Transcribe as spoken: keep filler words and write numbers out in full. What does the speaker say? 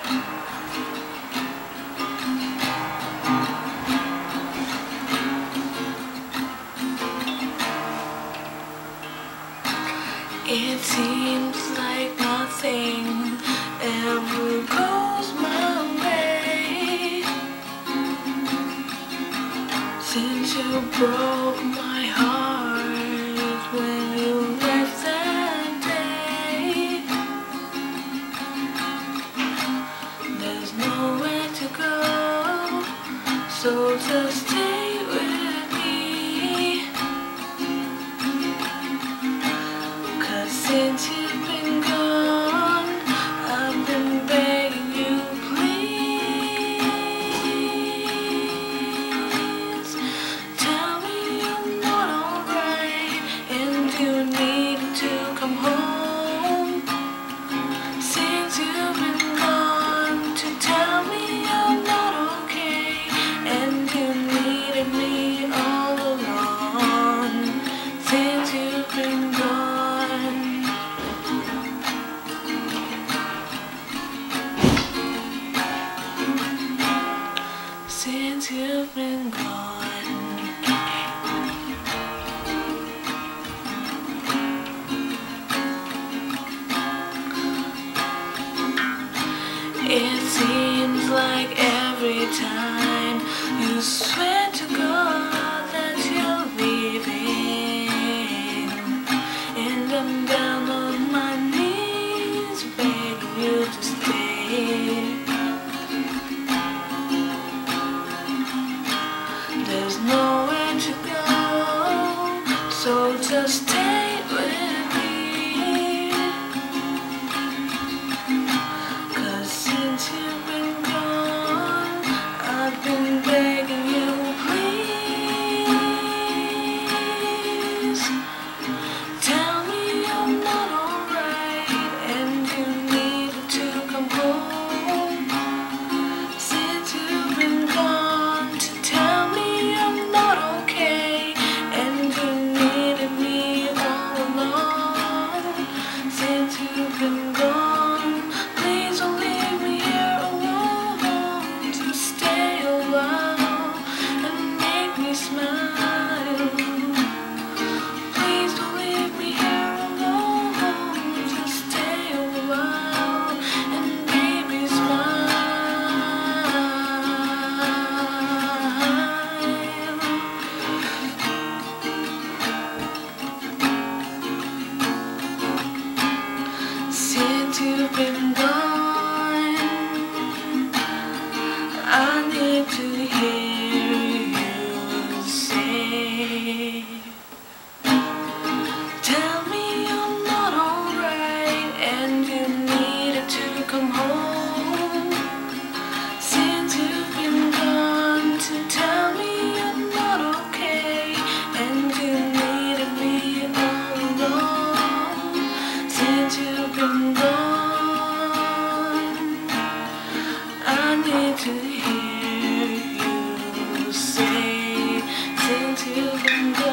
It seems like nothing ever goes my way since you broke my heart when you left that day. There's nowhere to go, so just stay with me. Since you've been gone, I've been begging you, please. Tell me you're not alright and you need to come home. Since you've been gone, to tell me you're not okay and you needed me all along. Since you've been gone, since you've been gone, it seems like every time you swear to God that you're leaving, and I'm down on my knees begging you to stay. There's nowhere to go, so just stay with me. 'Cause since you've been gone, I've been begging you, please. Tell me you're not alright and you need to come home. Since you've been gone, to tell me okay, and you needed me all along. Since you've been gone, please don't leave me here alone. To stay a while and make me smile. Please don't leave me here alone. To stay a while and make me smile. Since you've been gone, I need to hear you say, tell me you're not alright and you needed to come home. Since you've been gone, to tell me you're not okay and you needed me all along. Since you've been gone, I need to hear you say, since you've been gone.